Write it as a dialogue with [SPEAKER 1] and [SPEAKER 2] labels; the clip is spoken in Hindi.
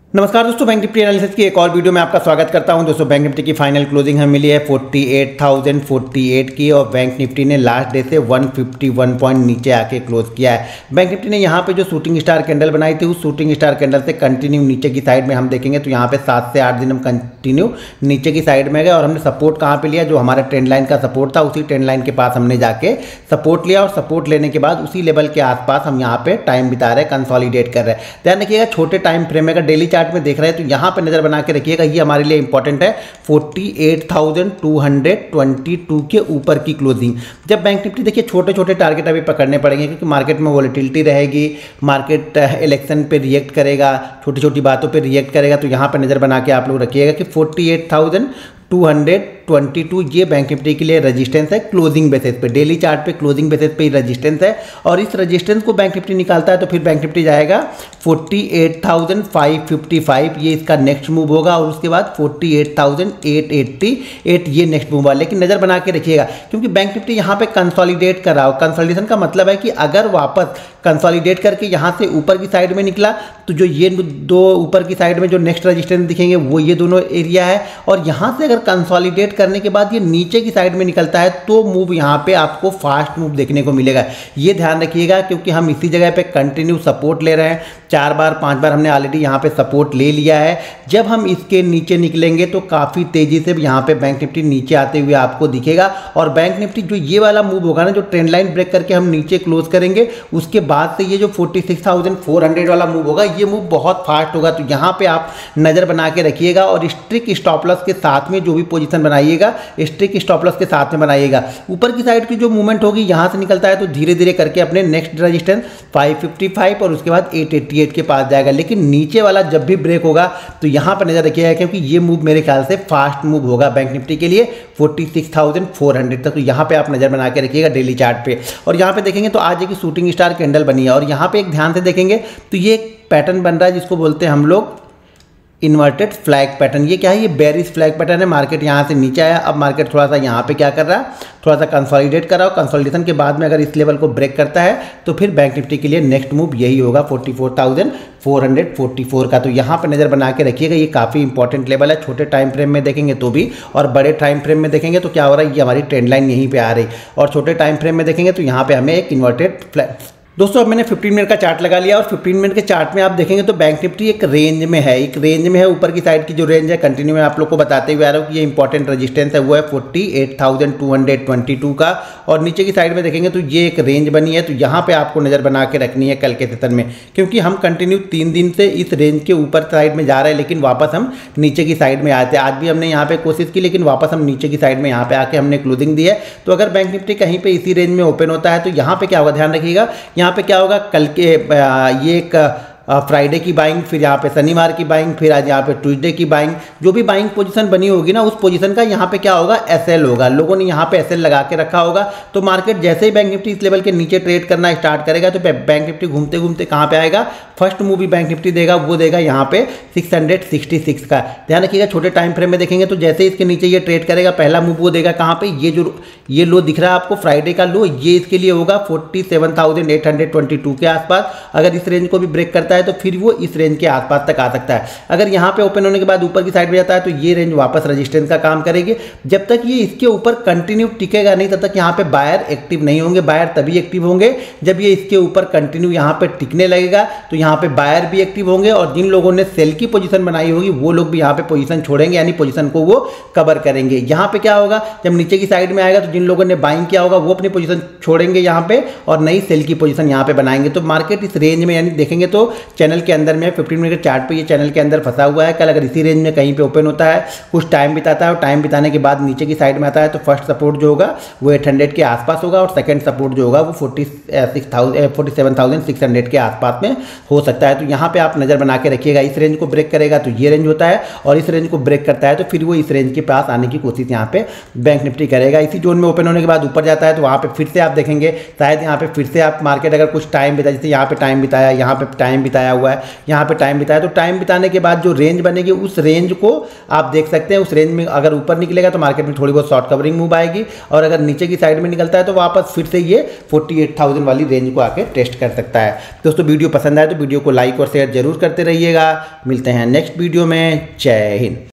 [SPEAKER 1] नमस्कार दोस्तों, बैंक निफ्टी एनालिसिस की एक और वीडियो में आपका स्वागत करता हूं। दोस्तों बैंक निफ्टी की फाइनल क्लोजिंग हमें मिली है 48,048 की और बैंक निफ्टी ने लास्ट डे से 151 पॉइंट नीचे आके क्लोज किया है। बैंक निफ्टी ने यहां पे जो शूटिंग स्टार कैंडल बनाई थी उस शूटिंग स्टार कैंडल से कंटिन्यू नीचे की साइड में हम देखेंगे तो यहाँ पे 7 से 8 दिन हम कंटिन्यू नीचे की साइड में गए और हमने सपोर्ट कहाँ पर लिया, जो हमारा ट्रेंड लाइन का सपोर्ट था उसी ट्रेंड लाइन के पास हमने जाके सपोर्ट लिया और सपोर्ट लेने के बाद उसी लेवल के आसपास हम यहाँ पे टाइम बिता रहे हैं, कंसोलिडेट कर रहे हैं। ध्यान रखिएगा, छोटे टाइम फ्रेम में अगर डेली चार्ट में देख रहे हैं तो यहां पे नजर बना के रखिएगा, ये हमारे लिए इंपॉर्टेंट है 48,222 के ऊपर की क्लोजिंग। जब बैंक निफ्टी देखिए छोटे छोटे टारगेट अभी पकड़ने पपड़ेंगे क्योंकि मार्केट में वॉलेटिलिटी रहेगी, मार्केट इलेक्शन पे रिएक्ट करेगा, छोटी छोटी बातों पे रिएक्ट करेगा, तो यहां पे नजर बना के आप लोग रखिएगा कि 48,222 ये बैंक निफ्टी के लिए रेजिस्टेंस है क्लोजिंग बेसिस पे, डेली चार्ट पे क्लोजिंग बेसिस पे ही रेजिस्टेंस है और इस रेजिस्टेंस को बैंक निफ्टी निकालता है तो फिर बैंक निफ्टी जाएगा 48,555, ये इसका नेक्स्ट मूव होगा और उसके बाद 48,888 ये नेक्स्ट मूव होगा। लेकिन नज़र बना के रखिएगा क्योंकि बैंक निफ्टी यहाँ पे कंसोलिडेट कर रहा हो। कंसोलिडेशन का मतलब है कि अगर वापस कंसोलिडेट करके यहाँ से ऊपर की साइड में निकला तो जो ये दो ऊपर की साइड में जो नेक्स्ट रेजिस्टेंस दिखेंगे वो ये दोनों एरिया है और यहाँ से अगर कंसोलिडेट करने के बाद ये नीचे की साइड में निकलता है तो मूव यहाँ पे आपको फास्ट मूव देखने को मिलेगा। ये ध्यान रखिएगा क्योंकि हम इसी जगह पे कंटिन्यू सपोर्ट ले रहे हैं, 4 बार 5 बार हमने ऑलरेडी यहाँ पे सपोर्ट ले लिया है। जब हम इसके नीचे निकलेंगे तो काफ़ी तेज़ी से यहाँ पे बैंक निफ्टी नीचे आते हुए आपको दिखेगा और बैंक निफ्टी जो ये वाला मूव होगा ना, जो ट्रेंड लाइन ब्रेक करके हम नीचे क्लोज करेंगे उसके बाद से ये जो 46,400 वाला मूव होगा ये मूव बहुत फास्ट होगा। तो यहाँ पे आप नज़र बना के रखिएगा और स्ट्रिक स्टॉप लॉस के साथ में जो भी पोजीशन बनाइएगा स्ट्रिक स्टॉप लॉस के साथ में बनाइएगा। ऊपर की साइड की जो मूवमेंट होगी यहाँ से निकलता है तो धीरे धीरे करके अपने नेक्स्ट रेजिस्टेंस 555 और उसके बाद 888 के पास जाएगा। लेकिन नीचे वाला जब भी ब्रेक होगा तो यहाँ पर नजर रखिएगा क्योंकि ये मूव मेरे ख्याल से फास्ट मूव होगा बैंक निफ्टी के लिए 46,400 तक। तो यहाँ पे आप नजर बना के रखिएगा डेली चार्ट पे और यहाँ पे देखेंगे तो आज एक शूटिंग स्टार कैंडल बनी है और यहाँ पे एक ध्यान से देखेंगे तो ये एक पैटर्न बन रहा है जिसको बोलते हैं हम लोग इन्वर्टेड फ्लैग पैटर्न। ये क्या है? ये बेरिश फ्लैग पैटर्न है। मार्केट यहाँ से नीचे आया, अब मार्केट थोड़ा सा यहाँ पे क्या कर रहा है, थोड़ा सा कंसोलिडेट कर रहा है। कंसोलिडेशन के बाद में अगर इस लेवल को ब्रेक करता है तो फिर बैंक निफ्टी के लिए नेक्स्ट मूव यही होगा 44,444 का। तो यहाँ पर नज़र बना के रखिएगा, ये काफ़ी इंपॉर्टेंट लेवल है। छोटे टाइम फ्रेम में देखेंगे तो भी और बड़े टाइम फ्रेम में देखेंगे तो क्या हो रहा है, ये हमारी ट्रेंड लाइन यहीं पर आ रही और छोटे टाइम फ्रेम में देखेंगे तो यहाँ पर हमें एक इन्वर्टेड फ्लैग। दोस्तों अब मैंने 15 मिनट का चार्ट लगा लिया और 15 मिनट के चार्ट में आप देखेंगे तो बैंक निफ्टी एक रेंज में है, ऊपर की साइड की जो रेंज है कंटिन्यू मैं आप लोग को बताते हुए आ रहा हूँ कि ये इंपॉर्टेंट रेजिस्टेंस है वो है 48,222 का और नीचे की साइड में देखेंगे तो ये एक रेंज बनी है। तो यहाँ पे आपको नज़र बना के रखनी है कल के सेशन में, क्योंकि हम कंटिन्यू 3 दिन से इस रेंज के ऊपर साइड में जा रहे हैं लेकिन वापस हम नीचे की साइड में आए थे। आज भी हमने यहाँ पे कोशिश की लेकिन वापस हम नीचे की साइड में यहाँ पे आके हमने क्लोजिंग दी है। तो अगर बैंक निफ्टी कहीं पे इसी रेंज में ओपन होता है तो यहाँ पे क्या होगा, ध्यान रखिएगा, यहाँ पे क्या होगा, कल के ये एक फ्राइडे की बाइंग, फिर यहाँ पे शनिवार की बाइंग, फिर आज यहाँ पे ट्यूसडे की बाइंग, जो भी बाइंग पोजीशन बनी होगी ना उस पोजीशन का यहाँ पे क्या होगा, एसएल होगा। लोगों ने यहाँ पे एसएल लगा के रखा होगा। तो मार्केट जैसे ही बैंक निफ्टी इस लेवल के नीचे ट्रेड करना स्टार्ट करेगा तो बैंक निफ्टी घूमते घूमते कहाँ पे आएगा, फर्स्ट मूव भी बैंक निफ्टी देगा, वो देगा यहाँ पे 666 का। ध्यान रखिएगा, छोटे टाइम फ्रेम में देखेंगे तो जैसे इसके नीचे ये ट्रेड करेगा पहला मूव वो देगा कहाँ पे, ये लो दिख रहा है आपको फ्राइडे का लो, ये इसके लिए होगा 47,822 के आसपास। अगर इस रेंज को भी ब्रेक करता है तो फिर वो इस रेंज के आसपास तक आ सकता है। अगर यहाँ पे ओपन होने के बाद ऊपर की साइड में जाता है तो ये रेंज वापस रेजिस्टेंस का काम करेगी। जब तक ये इसके ऊपर कंटिन्यू टिकेगा नहीं तब तक यहाँ पे बायर एक्टिव नहीं होंगे। बायर तभी एक्टिव होंगे जब ये इसके ऊपर कंटिन्यू यहाँ पे टिकने लगेगा तो यहाँ पे बायर भी एक्टिव होंगे और जिन लोगों ने सेल की पोजीशन बनाई होगी वो लोग भी यहाँ पे पोजीशन छोड़ेंगे, यानी पोजीशन को वो कवर करेंगे। यहाँ पे क्या होगा, जब नीचे की साइड में आएगा तो जिन लोगों ने बाइंग किया होगा वो अपनी पोजीशन छोड़ेंगे यहाँ पे और नई सेल की पोजीशन यहाँ पे बनाएंगे। तो मार्केट इस रेंज में, यानी देखेंगे तो चैनल के अंदर में 15 मिनट के चार्ट पे ये चैनल के अंदर फंसा हुआ है। कल अगर इसी रेंज में कहीं पे ओपन होता है, कुछ टाइम बिताता है और टाइम बिताने के बाद नीचे की साइड में आता है तो फर्स्ट सपोर्ट जो होगा वो 800 के आसपास होगा और सेकंड सपोर्ट जो होगा वो 47,600 के आसपास में हो सकता है। तो यहाँ पे आप नज़र बना के रखिएगा, इस रेंज को ब्रेक करेगा तो ये रेंज होता है और इस रेंज को ब्रेक करता है तो फिर वो इस रेंज के पास आने की कोशिश यहाँ पे बैंक निफ्टी करेगा। इसी जोन में ओपन होने के बाद ऊपर जाता है तो वहाँ पे फिर से आप देखेंगे शायद यहाँ पे फिर से आप मार्केट अगर कुछ टाइम बिता, जैसे यहाँ पे टाइम बिताया, यहाँ पे टाइम बिताया हुआ है, यहाँ पे टाइम बिताया। तो टाइम बिताने के बाद जो रेंज बनेगी उस रेंज को आप देख सकते हैं। उस रेंज में अगर ऊपर निकलेगा तो मार्केट में थोड़ी बहुत शॉर्ट कवरिंग मूव आएगी, और अगर नीचे की साइड में निकलता है तो वापस फिर से ये 48,000 वाली रेंज को आके टेस्ट कर सकता है। दोस्तों वीडियो पसंद आए तो वीडियो को लाइक और शेयर जरूर करते रहिएगा। मिलते हैं नेक्स्ट वीडियो में। जय हिंद।